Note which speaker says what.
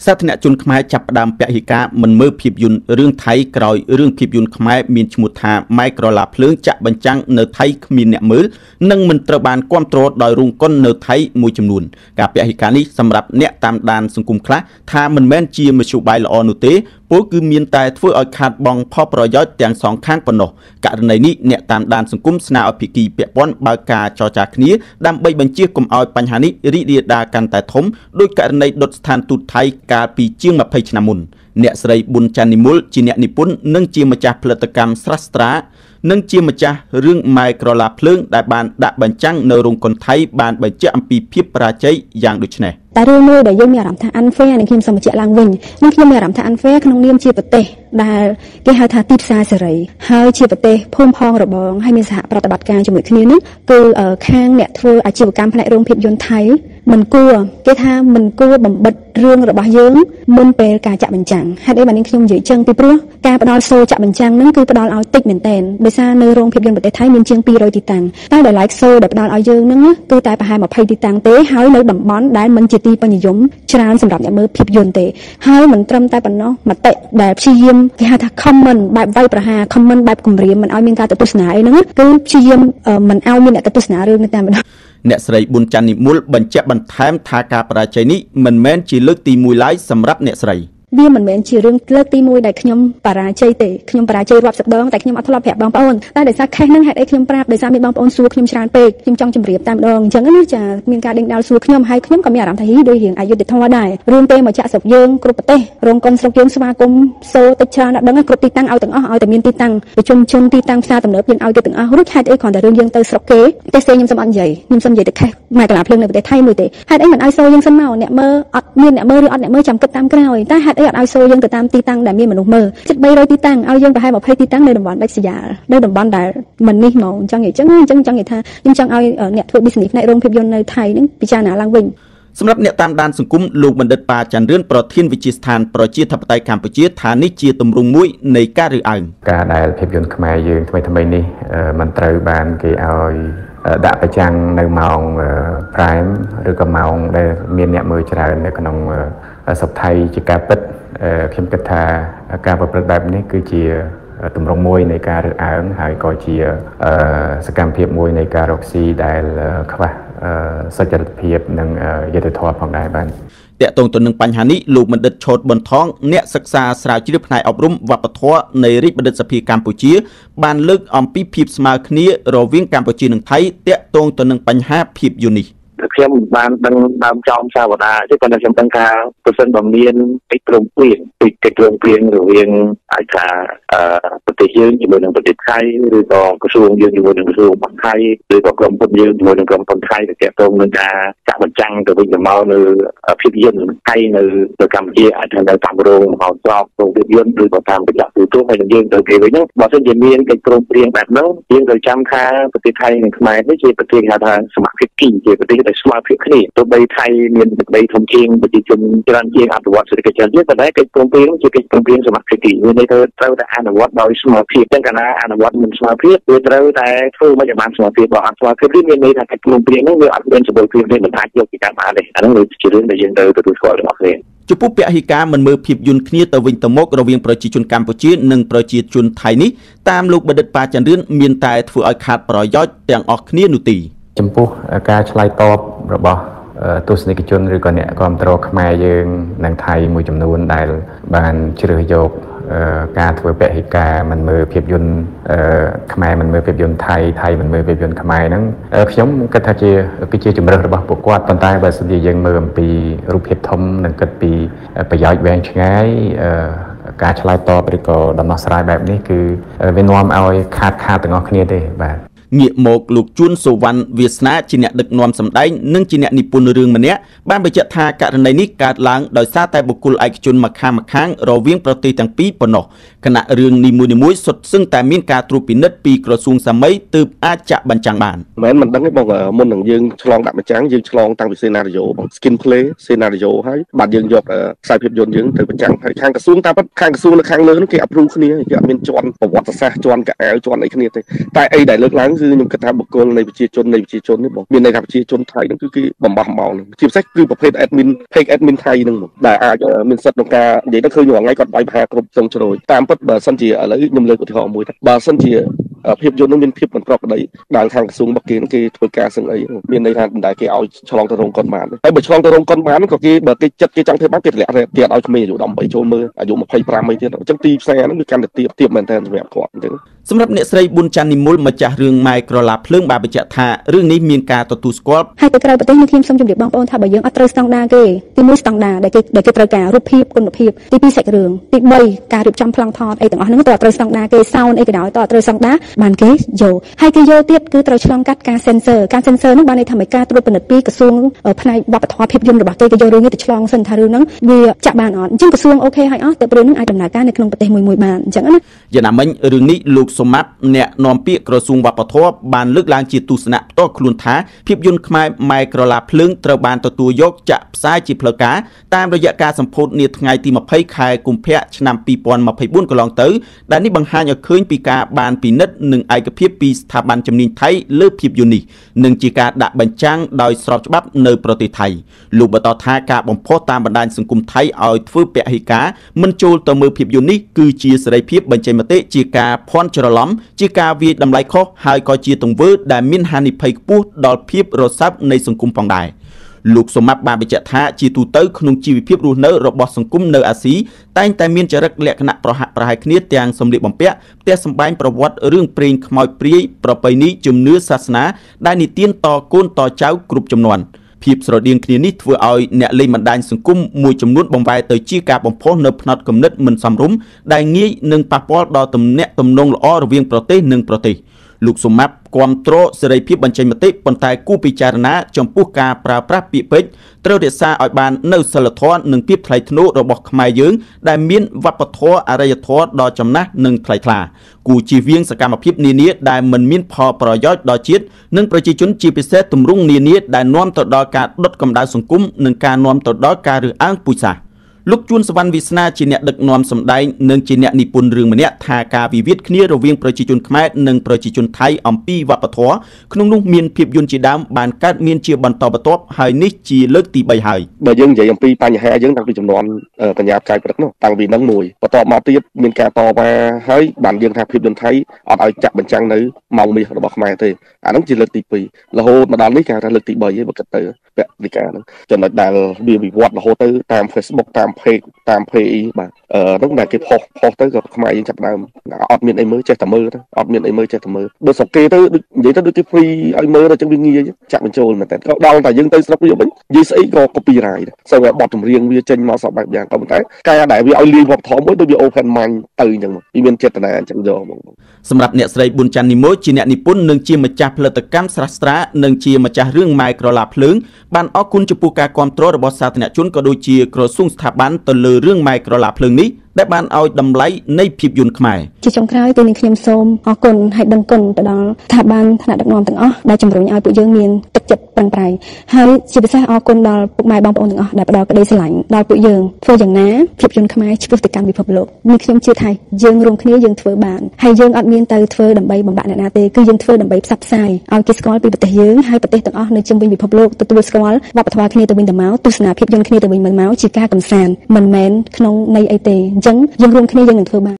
Speaker 1: សាធារណជនខ្មែរចាប់ផ្ដើមពហិការមិនមើលភាពយន្តរឿងថៃក្រោយរឿងភាពយន្តខ្មែរមានឈ្មោះថាម៉ែក្រឡាភ្លើងចាក់បញ្ចាំងនៅថៃគ្មានអ្នកមើលនិងមិនត្រូវបានគាំទ្រដោយរោងកុននៅថៃមួយចំនួនការពហិការនេះសម្រាប់អ្នកតាមដានសង្គមខ្លះថាមិនមែនជាមធ្យោបាយល្អនោះទេពលគឺមានតែធ្វើឲ្យខាតបង់ផលប្រយោជន៍ទាំងសងខាងប៉ុណ្ណោះករណីនេះអ្នកតាមដានសង្គមស្នើឲ្យភាគីពាក់ព័ន្ធបើកការចរចាគ្នាដើម្បីបញ្ជាកុំឲ្យបញ្ហានេះរីករាលដាលកាន់តែធំដោយករណីដុតស្ថានទូតថៃកាលពីជាង20ឆ្នាំមុនអ្នកស្រីប៊ុនច័ន្ទនិមលជាអ្នកនិពន្ធនិងជាម្ចាស់ផលិតកម្មស្រស់ស្រានិងជាម្ចាស់រឿងម៉ែក្រឡាភ្លើងដែលបានដាក់បញ្ចាំងនៅរោងកុនថៃបានបញ្ជាក់អំពីភាពបរាជ័យយ៉ាងដូចនេះ
Speaker 2: តែរឿងមួយដែលយើងមានអារម្មណ៍ថា unfair នឹងខ្ញុំសូមបញ្ជាក់ឡើងវិញនឹងខ្ញុំមានអារម្មណ៍ថា unfair ក្នុងនាមជាប្រទេសដែលគេហៅថាទីផ្សារសេរីហើយជាប្រទេសភូមិផងរបងហើយមានសហប្រតិបត្តិការជាមួយគ្នានេះគឺខាងអ្នកធ្វើអាជីវកម្មផ្នែករោងភាពយន្តថៃមិនគួរគេថាមិនគួរបំបិទរឿងរបស់យើងមុនពេលការចាក់បញ្ចាំងហេតុអីបានខ្ញុំនិយាយចឹងពីព្រោះការផ្ដល់សូចាក់បញ្ចាំងហ្នឹងគឺផ្ដល់ឲ្យតិចមែនទែនដោយសារនៅរោងភាពយន្តប្រទេសថៃមានជាង200ទីតាំងតែតម្លៃសូដែលផ្ដល់ឲ្យយើងហ្នឹងគឺតែប្រហែល20ទីតាំងទេហើយនៅតំបន់ដែលមិនជាទីពេញនិយមច្រើនសម្រាប់អ្នកមើលភាពយន្តទេហើយមិនត្រឹមតែប៉ុណ្ណោះមតិដែលព្យាយាមគេហៅថា comment បែបវាយប្រហារ comment បែបគំរាមមិនឲ្យមានការទៅទស្សនាអីហ្នឹងគឺព្យាយាមមិនឲ្យមានអ្នកទៅទស្សនារឿងនេះតែម្ដង
Speaker 1: អ្នកស្រីប៊ុនច័ន្ទនិមលបញ្ជាក់បន្ថែមថាការបរាជ័យនេះមិនមែនជាលើកទី1ឡើយសម្រាប់អ្នកស្រី
Speaker 2: វាមិនមែនជារឿងលើកទី1ដែលខ្ញុំបរាជ័យទេខ្ញុំបរាជ័យរាប់សិបដងតែខ្ញុំអត់ធ្លាប់ប្រាប់បងប្អូនតែដោយសារខេសហ្នឹងហេតុអីខ្ញុំប្រាប់ដោយសារមានបងប្អូនសួរខ្ញុំច្រើនពេកខ្ញុំចង់ជម្រាបតែម្ដងអញ្ចឹងណាចាមានការដេញដោលសួរខ្ញុំហើយខ្ញុំក៏មានអារម្មណ៍ថាដូចរៀងអយុត្តិធម៌ដែររឿងទេមកចាក់ស្រុកយើងគ្រប់ប្រទេសរោងកុនស្រុកយើងស្វាគមន៍សូតិចច្រើនដល់ដឹងគ្រប់ទីតាំងឲ្យទាំងអស់ឲ្យតែមានទីតាំងប្រជុំជនទីតាំងផ្សារទំនើបយើងឲ្យទៅទាំងអស់រួចហេតុអីគ្រាន់តែរឿងយើងទៅស្រុកគេតែផ្សេងខ្ញុំសុំអត់និយាយខ្ញុំសុំនិយាយទៅខេសម៉ែកន្លភ្លើងនៅប្រទេសថៃមួយទេហេតុអីមិនឲ្យសូយើងសិនមកអ្នកមើលអត់មានអ្នកមើលឬអត់អ្នកមើលចាំគិតតាមក្រោយតែហេតុអីអត់ឲ្យសូយើងទៅតាមទីតាំងដែលមានមនុស្សមើលជិត300ទីតាំងឲ្យយើងប្រហែល20ទីតាំងនៅតំបន់ដាច់ស្រយាលនៅតំបន់ដែលមិននេះហ្មងអញ្ចឹងនិយាយចឹងចង់និយាយថាខ្ញុំចង់ឲ្យអ្នកធ្វើ business ផ្នែករោងភាពយន្តនៅថៃហ្នឹងពិចារណាឡើងវិញ
Speaker 1: សម្រាប់អ្នកតាមដានសង្គមលោកបណ្ឌិតប៉ាច័ន្ទរឿនប្រធានវិទ្យាស្ថានប្រជាធិបតេយ្យកម្ពុជាថានេះជាទម្រង់មួយនៃការរើសអើង
Speaker 3: ការដែលភាពយន្តខ្មែរយើងថ្មីនេះមិនត្រូវបានគេឲ្យដាក់ប្រចាំងនៅម៉ោង prime ឬក៏ម៉ោងដែលមានអ្នកមើលច្រើននៅក្នុងស្រុកថៃជាការពិតខ្ញុំគិតថាការប្រព្រឹត្តបែបនេះគឺជាទម្រង់មួយនៃការរើសអើងហើយក៏ជាសកម្មភាពមួយនៃការរកស៊ីដែលខ្វះសុចរិតភាពនិងយុត្តិធម៌ផងដែរបាទ
Speaker 1: តាក់ទងទៅនឹងបញ្ហានេះលោកបណ្ឌិតឈុតប៊ុនថងអ្នកសិក្សាស្រាវជ្រាវផ្នែកអប់រំវប្បធម៌នៃរាជបណ្ឌិតសភាកម្ពុជាបានលើកអំពីភាពស្មើគ្នារវាងកម្ពុជានិងថៃតាក់ទងទៅនឹងបញ្ហាភាពយន្តនេះ
Speaker 4: ខ្ញុំបានដឹងដើមចំសាវតាទេប៉ុន្តែខ្ញុំដឹងថាប្រសិនបើមានកិច្ចព្រមព្រៀងរវាងអាចថាប្រទេសយើងជាមួយនឹងប្រទេសថៃឬក៏ក្រសួងយើងជាមួយនឹងក្រសួងបរទេសថៃឬក៏ក្រុមហ៊ុនយើងជាមួយនឹងក្រុមហ៊ុនថៃដែលទាក់ទងនឹងការចាក់បញ្ចាំងទៅវិញទៅមកនៅភាពយន្តថៃនៅកម្ពុជាអាចថានៅតាមរោងមហោស្រពរោងភាពយន្តឬក៏តាមបញ្ចប់ទូទៅហើយយើងទៅគេវិញហ្នឹងបើសិនជាមានកិច្ចព្រមព្រៀងបែបហ្នឹងយើងត្រូវចាំថាប្រទេសថៃនិងខ្មែរនេះជាប្រទេសហៅថាសមាភិកជាប្រទេសដែលស្មើភាពគ្នាទោះបីថៃមានដីធំជាងប្រជាជនច្រើនជាងអភិវឌ្ឍសេដ្ឋកិច្ចច្រើនជាងប៉ុន្តែកិច្ចព្រមព្រៀងជាកិច្ចព្រមព្រៀងសមាភិកមានន័យថាត្រូវតែអនុវត្តដោយស្មើភាពចឹងកាលណាអនុវត្តមិនស្មើភាពវាត្រូវតែធ្វើមិនឲ្យបានស្មើភាពបើអត់ស្មើភាពនេះមានន័យថាកិច្ចព្រមព្រៀងហ្នឹងវាអត់មានសម្បូរភាពទេមិនអាចយកពីការបានទេអាហ្នឹងគឺជារឿងដែលយើងត្រូវទទួលស្គាល់ទាំងអស់គ្នា
Speaker 1: ចំពោះពហិការមិនមើលភាពយន្តគ្នាទៅវិញទៅមករវាងប្រជាជនកម្ពុជានិងប្រជាជនថៃនេះតាមលោកបណ្ឌិតប៉ាច័ន្ទរឿនមានតែធ្វើឲ្យខាតប្រយោជន៍ទាំងអស់គ្នានោះទេ
Speaker 3: ចំពោះការឆ្លើយតបរបស់ទស្សនិកជនឬក៏អ្នកគាំទ្រខ្មែរយើងនិងថៃមួយចំនួនដែលបានជ្រើសយកការធ្វើពហិការមិនមើលភាពយន្តខ្មែរមិនមើលភាពយន្តថៃមិនមើលភាពយន្តខ្មែរហ្នឹងខ្ញុំគិតថាគឺជាជំរើសរបស់ពួកគាត់ប៉ុន្តែបើសិនជាយើងមើលអំពីរូបភាពធំនិងគិតពីប្រយោជន៍វែងឆ្ងាយការឆ្លើយតបឬក៏ដំណោះស្រាយបែបនេះគឺវានាំឲ្យខាតទាំងអស់គ្នាទេបាទ
Speaker 1: ងាកមកលោកជួនសុវណ្ណវាសនាជាអ្នកដឹកនាំសម្ដែងនិងជាអ្នកនិពន្ធរឿងម្នាក់បានបញ្ជាក់ថាករណីនេះកើតឡើងដោយសារតែបុគ្គលឯកជនម្ខាងរវាងប្រទេសទាំងពីរប៉ុណ្ណោះគណៈរឿងនីមួយៗសុទ្ធសឹងតែមានការត្រួតពិនិត្យពីក្រសួងសាមីទើបអាចចាក់បញ្ចាំងបាន
Speaker 5: មិនដឹងទេបងមុននឹងយើងឆ្លងដាក់បញ្ចាំងយើងឆ្លងតាំងពីសេណារីយ៉ូបង skin play សេណារីយ៉ូហើយបាទយើងយកខ្សែភាពយន្តយើងទៅបញ្ចាំងហើយខាងក្រសួងតាមពិតខាងក្រសួងនៅខាងលើនោះគេ approve គ្នាគេអត់មានជន់ប្រវត្តិសាស្ត្រជន់កៅអៅជន់អីគ្នាទេតែអីដែលលើកឡើងគឺខ្ញុំគិតថាបុគ្គលនៃប្រជាជននេះបងមានន័យថាប្រជាជនថៃហ្នឹងគឺគេបំបោះបំបោជាពិសេសគឺប្រភេទ admin fake admin ថៃហ្នឹងមកដែលអាចមានសិទ្ធិក្នុងការនិយាយទៅឃើញរាល់ថ្ងៃគាត់បាយប្រហារគ្រប់ចុងជ្រោយតាមពិតបើសិនជាឥឡូវខ្ញុំលើកឧទាហរណ៍មួយថាបើសិនជាភាពយន្តនោះមានភាពមិនប្រក្រតីដល់ខាងក្រសួងបកគេធ្វើការសឹងអីមានន័យថាមិនដែលគេឲ្យឆ្លងទៅរោងកុនបានហើយបើឆ្លងទៅរោងកុនបានក៏គេបើគេចិត្តគេចង់ធ្វើបានគេទម្លាក់ទៀតឲ្យក្មេងអាយុ18ចូលមើលអាយុ25អីទៀតអញ្ចឹងទីផ្សារហ្នឹងវាកាន់តែទៀបមែនតើសម្រាប់គាត់អញ្ចឹង
Speaker 1: សម្រាប់អ្នកស្រីប៊ុនច័ន្ទនិមលម្ចាស់រឿងម៉ែក្រឡាភ្លើងបានបញ្ជាក់ថារឿងនេះមានការទទួលស្គាល់
Speaker 2: ហើយទៅក្រៅប្រទេសនេះខ្ញុំសូមជម្រាបបងប្អូនថាបើយើងអត់ត្រូវស្តង់ដារគេទី1ស្តង់ដារដែលគេត្រូវការរូបភាពគុណភាពទី2សាច់រឿងទី3ការរៀបចំប្លង់ថតអីទាំងអស់ហ្នឹងតើត្រូវស្តង់ដារគេសោនអីក៏ដោយតើត្រូវស្តង់ដារបានគេយកហើយគេយកទៀតគឺត្រូវឆ្លងកាត់ការ censor ហ្នឹងបានន័យថាការត្រួតពិនិត្យពីក្រសួងផ្នែកវប្បធម៌ភាពយន្តរបស់គេយករឿងនេះទៅឆ្លងសិនថារឿងហ្នឹងវាចាក់បានអត់អញ្ចឹងក្រសួងអូខេហើយអស់តែរឿងហ្នឹងអាចដំណើរការនៅក្នុងប្រទេសមួយបានអញ្ចឹងណា
Speaker 1: យ៉ាងណាមិញរឿងនេះលោកសុម៉ាត់អ្នកនាំពាក្យក្រសួងវប្បធម៌បានលើកឡើងជាទស្សនៈផ្ទាល់ខ្លួនថាភាពយន្តខ្មែរម៉ែក្រឡាភ្លើងត្រូវបានទទួលយកចាក់ផ្សាយជាផ្លូវការតាមរយៈការសម្ពោធនាថ្ងៃទី20ខែកុម្ភៈឆ្នាំ2024កន្លងទៅដែលនេះបង្ហាញឲ្យឃើញពីការបានពិនិត្យនិងឯកភាពពីស្ថាប័នជំនាញថៃលើភាពយន្តនេះនិងជាការដាក់បញ្ចាំងដោយស្របច្បាប់នៅប្រទេសថៃលោកបន្តថាការបំផុសតាមបណ្ដាញសង្គមថៃឲ្យធ្វើពហិការមិនចូលទៅមើលភាពយន្តនេះគឺជាសេរីភាពបញ្ចេញមតិជាការភ័ន្តច្រឡំជាការវាយតម្លៃខុសហើយក៏ជាទង្វើដែលមានហានិភ័យខ្ពស់ដល់ភាពរសើបនៃសង្គមផងដែរលោកសុម៉ាត់បានបញ្ជាក់ថាជាទូទៅក្នុងជីវភាពរស់នៅរបស់សង្គមនៅអាស៊ីតែងតែមានចរិតលក្ខណៈប្រហាក់ប្រហែលគ្នាទាំងសម្លៀកបំពាក់ផ្ទះសម្បែងប្រវត្តិរឿងព្រេងខ្មោចព្រាយប្រពៃណីជំនឿសាសនាដែលនិទានតកូនតចៅគ្រប់ជំនាន់ភាពស្រដៀងគ្នានេះធ្វើឲ្យអ្នកលេងបណ្ដាញសង្គមមួយចំនួនបង្វែរទៅជាការបំផុសនៅផ្នត់គំនិតមិនសមរម្យដែលងាយនឹងប៉ះពាល់ដល់ទំនាក់ទំនងល្អរវាងប្រទេសនិងប្រទេសលោកសុម៉ាត់គាំទ្រសេរីភាពបញ្ចេញមតិប៉ុន្តែគួរពិចារណាចំពោះការប្រើប្រាស់ពាក្យពេចន៍ត្រូវរក្សាឲ្យបាននូវសីលធម៌និងភាពថ្លៃថ្នូររបស់ខ្មែរយើងដែលមានវប្បធម៌អរិយធម៌ដ៏ចំណាស់និងថ្លៃថ្លាគួរជៀសវាងសកម្មភាពនានាដែលមិនមានផលប្រយោជន៍ដល់ជាតិនិងប្រជាជនជាពិសេសទម្រង់នានាដែលនាំទៅដល់ការដុតកម្ដៅសង្គមនិងការនាំទៅដល់ការរើសអើងពូជសាសន៍លោកជួនសវណ្ណវាសនាជាអ្នកដឹកនាំសម្ដែងនិងជាអ្នកនិពន្ធរឿងម្នាក់ថាការវិវាទគ្នារវាងប្រជាជនខ្មែរនិងប្រជាជនថៃអំពីវប្បធម៌ក្នុងនោះមានភាពយន្តជាដើមបានកើតមានជាបន្តបន្ទាប់ហើយនេះជាលើកទី3ហើយ
Speaker 5: បើយើងនិយាយអំពីបញ្ហាយើងតាំងពីចំនួនកញ្ញាផ្កាយព្រឹកនោះតាំងពីនឹងមួយបន្តមកទៀតមានការតវ៉ាហើយបានយើងថាភាពយន្តថៃអត់ឲ្យចាក់បញ្ចាំងនៅម៉ោងមាសរបស់ខ្មែរទេអាហ្នឹងជាលើកទី2រហូតមកដល់នេះគេថាលើកទី3ឯងបើគិតទៅពវិការហ្នឹងចំណុចដែលវាវិវត្តរហូតទៅតាម Facebook តាម page តាម PE បាទហ្នឹងដែលគេផុសទៅក៏ខ្មែរយើងចាប់ដើមអត់មានអីមើលចេះតែមើលទៅអត់មានអីមើលចេះតែមើលបើស្រុកគេទៅនិយាយទៅដូចគេ free ឲ្យមើលទៅចឹងវាងាយចាក់បញ្ចូលមែនតើក៏ដល់តែយើងទៅស្រុកវាវិញនិយាយស្អីក៏ copyright សូវតែបទចម្រៀងវាចេញមកសពបែបយ៉ាងក៏ប៉ុន្តែការដែលវាឲ្យលាយវប្បធម៌មួយដូចវា open mind ទៅអញ្ចឹងមកវាមានចេតនាអញ្ចឹងយកមក
Speaker 1: សម្រាប់អ្នកស្រីប៊ុនច័ន្ទនិមលជាអ្នកនិពន្ធនិងជាម្ចាស់ផលិតកម្មស្រស់ស្រានិងជាម្ចាស់រឿងម៉ែក្រឡាភ្លើងបានអរគុណចំពោះការគាំទ្ររបស់សាធារណជនក៏ដូចជាក្រសួងស្ថាប័នទៅលើរឿងម៉ែក្រឡាភ្លើងនេះដែលបានឲ្យតម្លៃនៃភាពយន្តខ្មែរ
Speaker 2: ជាចុងក្រោយគឺនឹងខ្ញុំសូមអរគុណហើយដឹងគុណទៅដល់ស្ថាប័នថ្នាក់ដឹកនាំទាំងអស់ដែលជំរុញឲ្យពួកយើងមានទឹកចិត្តប្រឹងប្រែងហើយជាពិសេសអរគុណដល់ពុកម៉ែបងប្អូនទាំងអស់ដែលផ្ដល់ក្តីស្រឡាញ់ដល់ពួកយើងធ្វើយ៉ាងណាភាពយន្តខ្មែរឆ្ពោះទៅកាន់ពិភពលោកនេះខ្ញុំជឿថាយើងរួមគ្នាយើងធ្វើបានហើយយើងអត់មានទៅធ្វើដើម្បីបំបាក់អ្នកណាទេគឺយើងធ្វើដើម្បីផ្សព្វផ្សាយឲ្យគេស្គាល់ពីប្រទេសយើងហើយប្រទេសទាំងអស់នៅជុំវិញពិភពលោកទទួលស្គាល់វប្បធម៌គ្នាទៅវិញទៅមកទស្សនាភាពយន្តគ្នាទៅវិញទៅមកជាការកម្សាន្តមិនមែនក្នុងន័យអីទេអញ្ចឹងយើងរួមគ្នាយើងនឹងធ្វើបាន